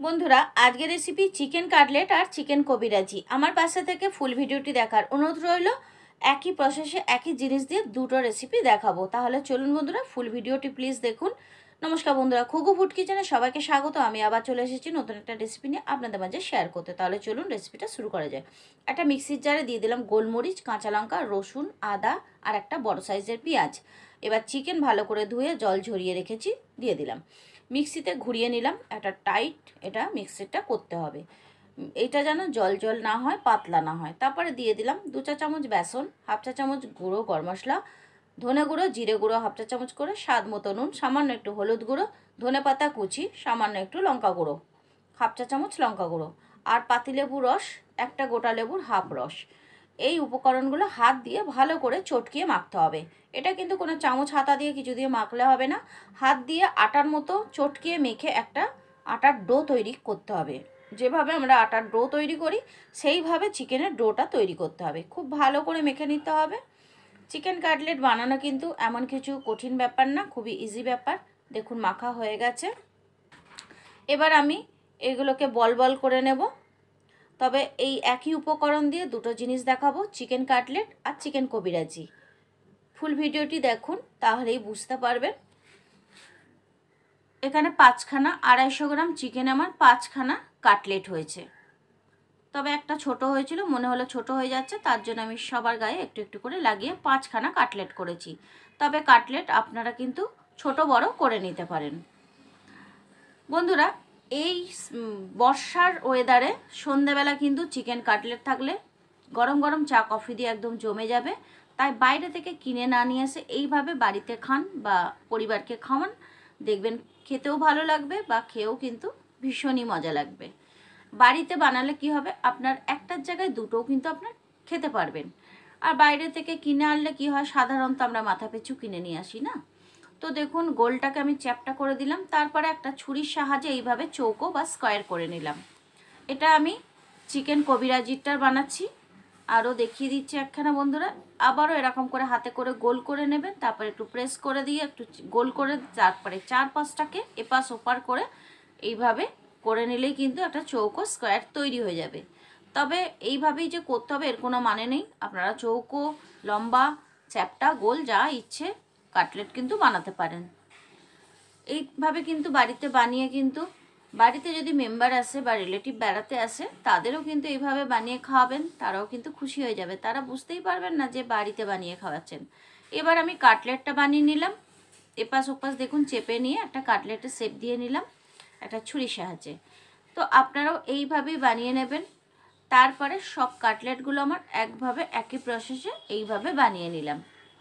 বন্ধুরা আজকের recipe chicken cutlet আর চিকেন কবিরাজি। আমার পাশে থেকে ফুল ভিডিওটি দেখার অনুরোধ রইল। একই প্রসেসে একই জিনিস দিয়ে দুটো রেসিপি দেখাবো, তাহলে চলুন বন্ধুরা ফুল ভিডিওটি প্লিজ দেখুন। নমস্কার বন্ধুরা, খুগু ফুড কিচেনে সবাইকে স্বাগত। আমি আবার চলে এসেছি নতুন একটা রেসিপি নিয়ে আপনাদের মাঝে শেয়ার করতে। তাহলে চলুন রেসিপিটা শুরু করা যায়। একটা মিক্সির জারে দিয়ে দিলাম গোলমরিচ, কাঁচা লঙ্কা, রসুন, আদা আর একটা বড় সাইজের পেঁয়াজ। এবার চিকেন ভালো করে ধুয়ে জল ঝরিয়ে রেখেছি, দিয়ে দিলাম। মিক্সিতে ঘুরিয়ে নিলাম। একটা টাইট এটা মিক্সিটা করতে হবে, এটা যেন জল জল না হয়, পাতলা না হয়। তারপরে দিয়ে দিলাম 2 চা চামচ বেসন, হাফ চা চামচ গুঁড়ো গরম মশলা, ধনে গুঁড়ো, জিরে গুঁড়ো হাফ চা চামচ করে, স্বাদ মতো নুন, সামান্য একটু হলুদ গুঁড়ো, ধনে পাতা কুচি, সামান্য একটু লঙ্কা গুঁড়ো, হাফ চা চামচ লঙ্কা গুঁড়ো, আর পাতিলেবুর রস, একটা গোটা লেবুর হাফ রস। এই উপকরণগুলো হাত দিয়ে ভালো করে চটকিয়ে মাখতে হবে। এটা কিন্তু কোনো চামচ হাতা দিয়ে কিছু দিয়ে মাখলে হবে না, হাত দিয়ে আটার মতো চটকিয়ে মেখে একটা আটার ডো তৈরি করতে হবে। যেভাবে আমরা আটার ডো তৈরি করি সেইভাবে চিকেনের ডোটা তৈরি করতে হবে। খুব ভালো করে মেখে নিতে হবে। চিকেন কাটলেট বানানো কিন্তু এমন কিছু কঠিন ব্যাপার না, খুবই ইজি ব্যাপার। দেখুন মাখা হয়ে গেছে। এবার আমি এগুলোকে বল বল করে নেব। তবে এই একই উপকরণ দিয়ে দুটো জিনিস দেখাবো, চিকেন কাটলেট আর চিকেন কবিরাজি। ফুল ভিডিওটি দেখুন, তাহলেই বুঝতে পারবেন। এখানে 5খানা 250 গ্রাম চিকেন, আমার 5খানা কাটলেট হয়েছে। তবে একটা ছোট হয়েছিল, মনে হলো ছোট হয়ে যাচ্ছে, তার জন্য আমি সবার গায়ে একটু একটু করে লাগিয়ে 5খানা কাটলেট করেছি। তবে কাটলেট আপনারা কিন্তু ছোট বড় করে নিতে পারেন। বন্ধুরা এই বর্ষার ওয়েদারে সন্ধেবেলা কিন্তু চিকেন কাটলেট থাকলে গরম গরম চা কফি দিয়ে একদম জমে যাবে। তাই বাইরে থেকে কিনে না নিয়ে এসে এইভাবে বাড়িতে খান বা পরিবারকে খাওয়ান, দেখবেন খেতেও ভালো লাগবে বা খেয়েও কিন্তু ভীষণই মজা লাগবে। বাড়িতে বানালে কি হবে, আপনার একটার জায়গায় দুটোও কিন্তু আপনার খেতে পারবেন। আর বাইরে থেকে কিনে আনলে কি হয়, সাধারণত আমরা মাথা পিছু কিনে নিয়ে আসি না। তো দেখুন গোলটাকে আমি চ্যাপটা করে দিলাম, তারপরে একটা ছুরির সাহায্যে এইভাবে চৌকো বা স্কোয়ার করে নিলাম। এটা আমি চিকেন কবিরাজিটার বানাচ্ছি, আরও দেখিয়ে দিচ্ছি একখানা বন্ধুরা। আবারও এরকম করে হাতে করে গোল করে নেবেন, তারপরে একটু প্রেস করে দিয়ে একটু গোল করে, তারপরে 4-5টাকে এপাশ ওপার করে এইভাবে করে নিলেই কিন্তু একটা চৌকো স্কোয়ার তৈরি হয়ে যাবে। তবে এইভাবেই যে করতে হবে এর কোনো মানে নেই, আপনারা চৌকো, লম্বা, চ্যাপটা, গোল যা ইচ্ছে কাটলেট কিন্তু বানাতে পারেন। এইভাবে কিন্তু বাড়িতে বানিয়ে, কিন্তু বাড়িতে যদি মেম্বার আসে বা রিলেটিভ বেড়াতে আসে তাদেরও কিন্তু এইভাবে বানিয়ে খাওয়াবেন, তারাও কিন্তু খুশি হয়ে যাবে। তারা বুঝতেই পারবেন না যে বাড়িতে বানিয়ে খাওয়াচ্ছেন। এবার আমি কাটলেটটা বানিয়ে নিলাম। এপাশ ওপাশ দেখুন চেপে নিয়ে একটা কাটলেটের শেপ দিয়ে নিলাম একটা ছুরির সাহায্যে। তো আপনারাও এইভাবেই বানিয়ে নেবেন। তারপরে সব কাটলেটগুলো আমার একভাবে একই প্রসেসে এইভাবে বানিয়ে নিলাম।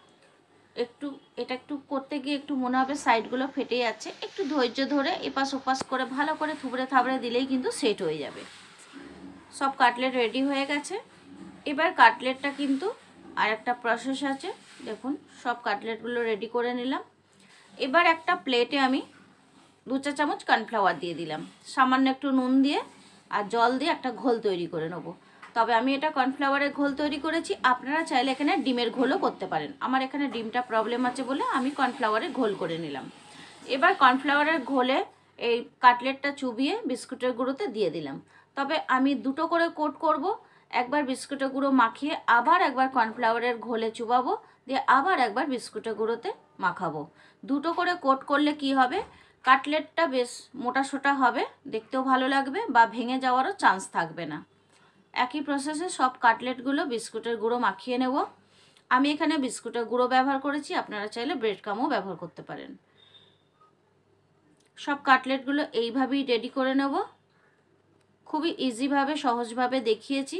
এটা একটু করতে গিয়ে একটু মনে হবে সাইডগুলো ফেটে যাচ্ছে, একটু ধৈর্য ধরে এপাশ ওপাশ করে ভালো করে থুবড়ে থাবড়ে দিলেই কিন্তু সেট হয়ে যাবে। সব কাটলেট রেডি হয়ে গেছে। এবার কাটলেটটা কিন্তু আর একটা প্রসেস আছে। দেখুন সব কাটলেটগুলো রেডি করে নিলাম। এবার একটা প্লেটে আমি 2 চা চামচ কর্নফ্লাওয়ার দিয়ে দিলাম, সামান্য একটু নুন দিয়ে আর জল দিয়ে একটা ঘোল তৈরি করে নেবো। তবে আমি এটা কর্নফ্লাওয়ারের ঘোল তৈরি করেছি, আপনারা চাইলে এখানে ডিমের ঘোলও করতে পারেন। আমার এখানে ডিমটা প্রবলেম আছে বলে আমি কর্নফ্লাওয়ারের ঘোল করে নিলাম। এবার কর্নফ্লাওয়ারের ঘোলে এই কাটলেটটা চুবিয়ে বিস্কুটের গুঁড়োতে দিয়ে দিলাম। তবে আমি দুটো করে কোট করব, একবার বিস্কুটের গুঁড়ো মাখিয়ে আবার একবার কর্নফ্লাওয়ারের ঘোলে চুবাবো, দিয়ে আবার একবার বিস্কুটের গুঁড়োতে মাখাবো। দুটো করে কোট করলে কি হবে, কাটলেটটা বেশ মোটা সোটা হবে, দেখতেও ভালো লাগবে বা ভেঙে যাওয়ারও চান্স থাকবে না। একই প্রসেসে সব কাটলেটগুলো বিস্কুটের গুঁড়ো মাখিয়ে নেব। আমি এখানে বিস্কুটের গুঁড়ো ব্যবহার করেছি, আপনারা চাইলে ব্রেড ক্রামও ব্যবহার করতে পারেন। সব কাটলেটগুলো এইভাবেই রেডি করে নেব। খুবই ইজিভাবে সহজভাবে দেখিয়েছি,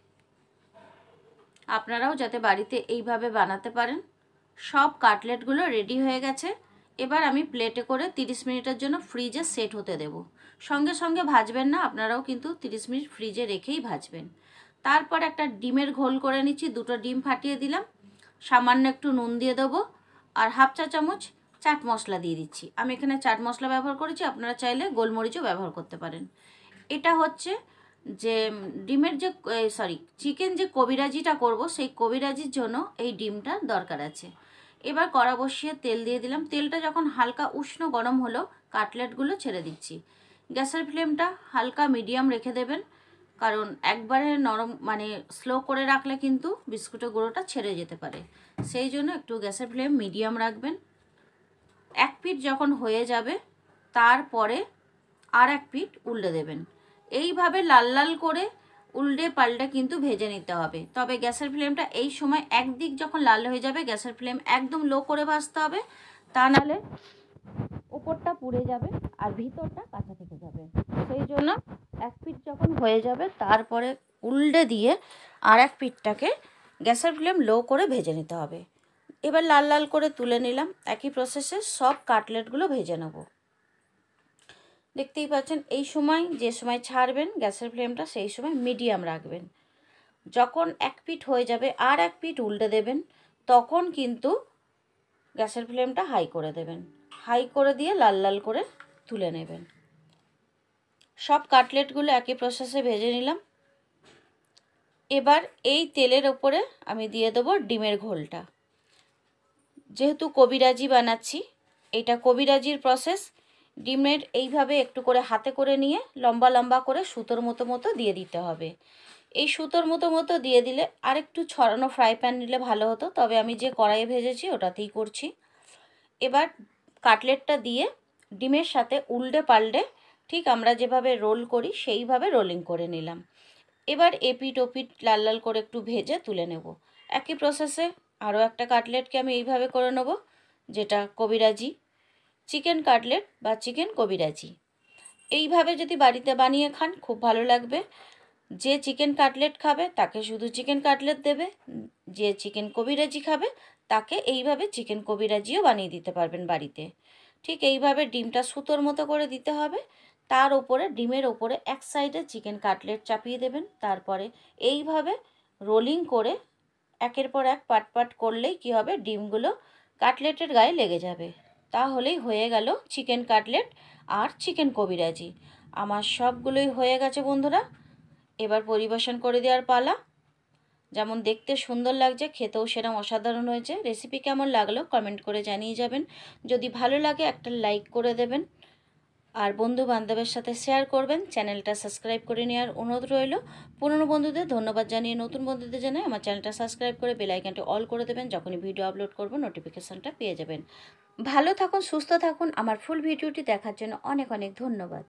আপনারাও যাতে বাড়িতে এইভাবে বানাতে পারেন। সব কাটলেটগুলো রেডি হয়ে গেছে। এবার আমি প্লেটে করে 30 মিনিটের জন্য ফ্রিজে সেট হতে দেব। সঙ্গে সঙ্গে ভাজবেন না, আপনারাও কিন্তু 30 মিনিট ফ্রিজে রেখেই ভাজবেন। তারপর একটা ডিমের ঘোল করে নিচ্ছি, 2টো ডিম ফাটিয়ে দিলাম, সামান্য একটু নুন দিয়ে দেবো আর হাফ চা চামচ চাট মশলা দিয়ে দিচ্ছি। আমি এখানে চাট মশলা ব্যবহার করেছি, আপনারা চাইলে গোলমরিচও ব্যবহার করতে পারেন। এটা হচ্ছে যে ডিমের যে চিকেন যে কবিরাজিটা করব, সেই কবিরাজির জন্য এই ডিমটার দরকার আছে। এবার কড়া বসিয়ে তেল দিয়ে দিলাম। তেলটা যখন হালকা উষ্ণ গরম হলো কাটলেটগুলো ছেড়ে দিচ্ছি। গ্যাসের ফ্লেমটা হালকা মিডিয়াম রেখে দেবেন, কারণ একবারে নরম মানে স্লো করে রাখলে কিন্তু বিস্কুটের গুঁড়োটা ছেড়ে যেতে পারে। সেই জন্য একটু গ্যাসের ফ্লেম মিডিয়াম রাখবেন। এক পিঠ যখন হয়ে যাবে তারপরে আর এক পিঠ উল্টে দেবেন। এইভাবে লাল লাল করে উল্টে পাল্টে কিন্তু ভেজে নিতে হবে। তবে গ্যাসের ফ্লেমটা এই সময় একদিক যখন লাল হয়ে যাবে গ্যাসের ফ্লেম একদম লো করে ভাজতে হবে, তা নাহলে ওপরটা পুড়ে যাবে আর ভিতরটা কাঁচা থেকে যাবে। সেই জন্য এক পিঠ যখন হয়ে যাবে তারপরে উল্টে দিয়ে আর এক পিঠটাকে গ্যাসের ফ্লেম লো করে ভেজে নিতে হবে। এবার লাল লাল করে তুলে নিলাম। একই প্রসেসে সব কাটলেটগুলো ভেজে নেব। দেখতেই পাচ্ছেন এই সময় যে সময় ছাড়বেন গ্যাসের ফ্লেমটা সেই সময় মিডিয়াম রাখবেন। যখন এক পিঠ হয়ে যাবে আর এক পিঠ উল্টে দেবেন, তখন কিন্তু গ্যাসের ফ্লেমটা হাই করে দেবেন। হাই করে দিয়ে লাল লাল করে তুলে নেবেন। সব কাটলেটগুলো একই প্রসেসে ভেজে নিলাম। এবার এই তেলের ওপরে আমি দিয়ে দেবো ডিমের ঘোলটা। যেহেতু কবিরাজি বানাচ্ছি, এটা কবিরাজির প্রসেস। ডিমের এইভাবে একটু করে হাতে করে নিয়ে লম্বা লম্বা করে সুতোর মতো দিয়ে দিতে হবে। এই সুতোর মতো দিয়ে দিলে আরেকটু ছড়ানো ফ্রাই প্যান নিলে ভালো হতো, তবে আমি যে কড়াইয়ে ভেজেছি ওটাতেই করছি। এবার কাটলেটটা দিয়ে ডিমের সাথে উল্টে পাল্টে ঠিক আমরা যেভাবে রোল করি সেইভাবে রোলিং করে নিলাম। এবার এপিট ওপিট লাল লাল করে একটু ভেজে তুলে নেব। একই প্রসেসে আরও একটা কাটলেটকে আমি এইভাবে করে নেব, যেটা কবিরাজি চিকেন কাটলেট বা চিকেন কবিরাজি। এইভাবে যদি বাড়িতে বানিয়ে খান খুব ভালো লাগবে। যে চিকেন কাটলেট খাবে তাকে শুধু চিকেন কাটলেট দেবে, যে চিকেন কবিরাজি খাবে তাকে এইভাবে চিকেন কবিরাজিও বানিয়ে দিতে পারবেন বাড়িতে। ঠিক এইভাবে ডিমটা সুতোর মতো করে দিতে হবে। তার ওপরে ডিমের ওপরে এক সাইডে চিকেন কাটলেট চাপিয়ে দেবেন। তারপরে এইভাবে রোলিং করে একের পর এক পাট করলেই কি হবে, ডিমগুলো কাটলেটের গায়ে লেগে যাবে। তাহলেই হয়ে গেল চিকেন কাটলেট আর চিকেন কবিরাজি। আমার সবগুলোই হয়ে গেছে বন্ধুরা। এবার পরিবেশন করে দেওয়ার পালা। যেমন দেখতে সুন্দর লাগছে, খেতেও সেরকম অসাধারণ হয়েছে। রেসিপি কেমন লাগলো কমেন্ট করে জানিয়ে যাবেন। যদি ভালো লাগে একটা লাইক করে দেবেন আর বন্ধু বান্ধবের সাথে শেয়ার করবেন। চ্যানেলটা সাবস্ক্রাইব করে নেওয়ার অনুরোধ রইল। পুরনো বন্ধুদের ধন্যবাদ জানিয়ে নতুন বন্ধুদের জানাই আমার চ্যানেলটা সাবস্ক্রাইব করে বেল আইকনটা অল করে দেবেন। যখনই ভিডিও আপলোড করব নোটিফিকেশানটা পেয়ে যাবেন। ভালো থাকুন, সুস্থ থাকুন। আমার ফুল ভিডিওটি দেখার জন্য অনেক অনেক ধন্যবাদ।